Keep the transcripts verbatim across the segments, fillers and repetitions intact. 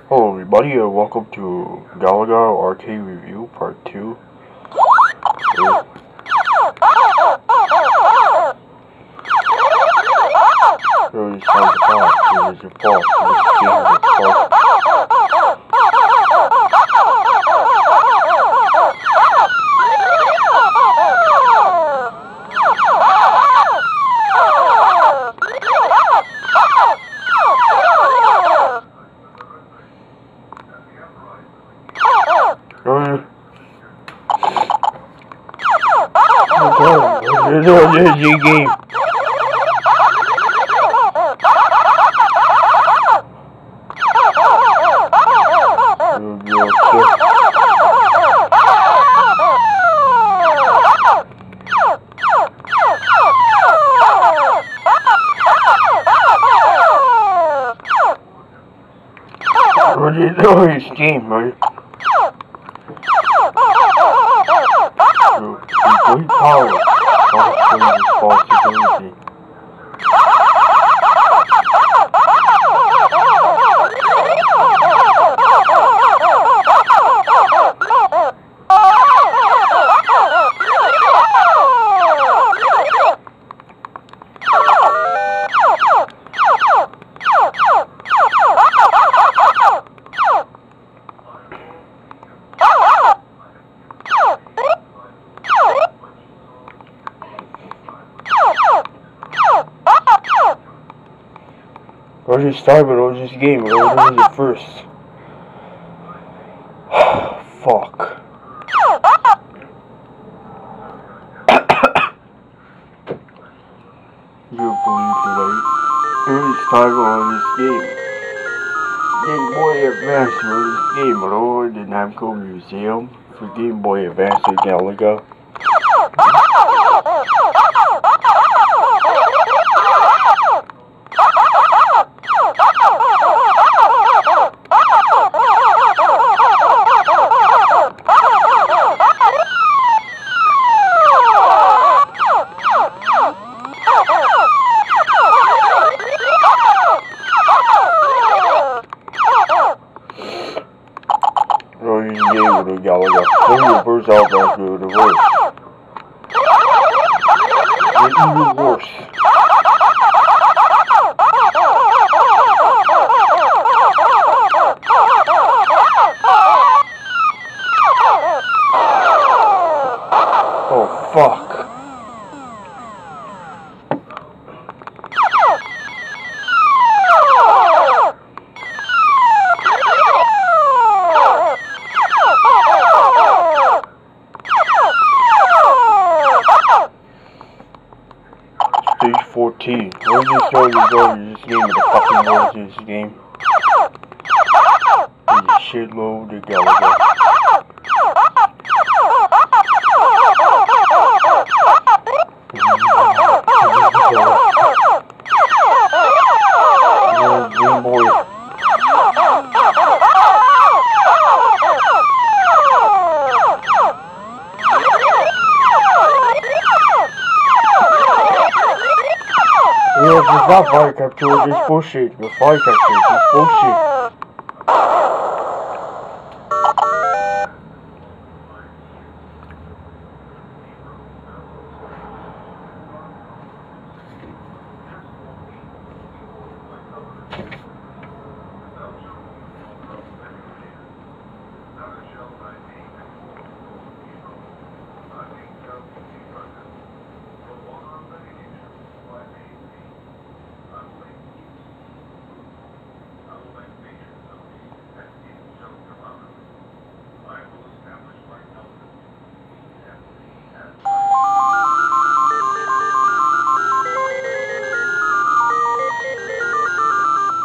Hello everybody, and welcome to Galaga Arcade Review Part two. So, so it's time to pause, so there's a pause, so this game has a pause. This is a game. What is this game, right? So, complete power. Responsibility. I was just started, but I was just game, but I was it first. Fuck. You believe it, right? I was started on this game. Game Boy Advance was this game, but I didn't have to go museum for Game Boy Advance or Galaga. To Galaga. Pull your birds out back to the reverse. It's even worse. Oh fuck. Stage fourteen. Where's this story going? This game with the fucking words in this game. There's a shitload of Galaga. Game Boy. Yeah, it's not fire capture, it's bullshit. The fire capture, it's bullshit.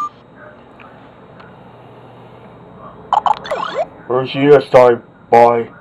We'll see you next time. Bye.